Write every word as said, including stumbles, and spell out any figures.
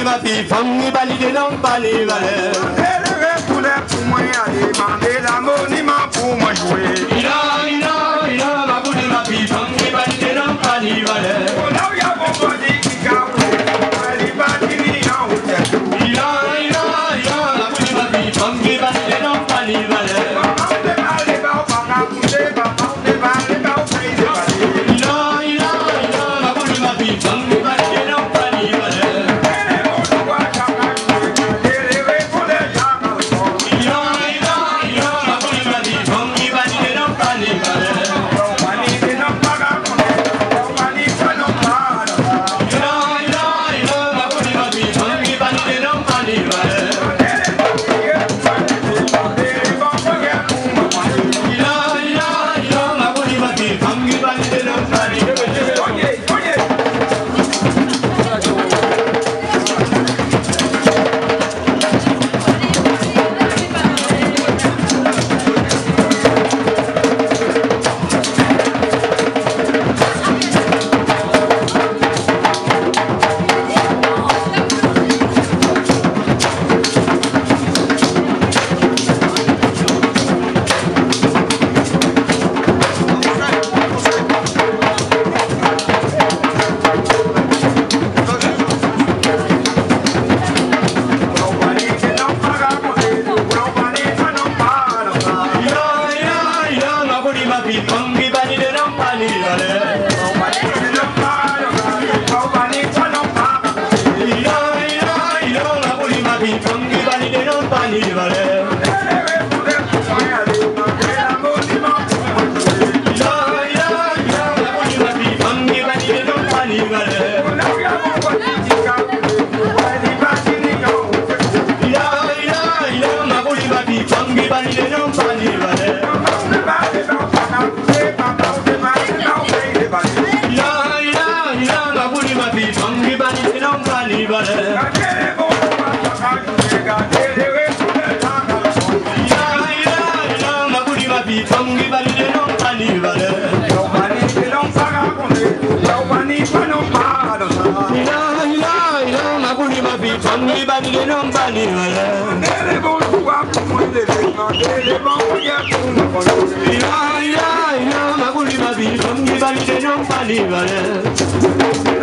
ma fille, famille, valide, non, pas les valeurs. Pour moi, aller demander la monument pour moi jouer. Il a, il a, il a, ma boule, ma fille, famille, valide, non, pas les valeurs. Oh là, il y a mon body qui garde, elle va finir en route. Il a, il a, il a, ma boule, ma fille, famille, valide, non, pas les valeurs. Il a, il a, ma boule, ma vie, comme il valide, non, pas les valeurs.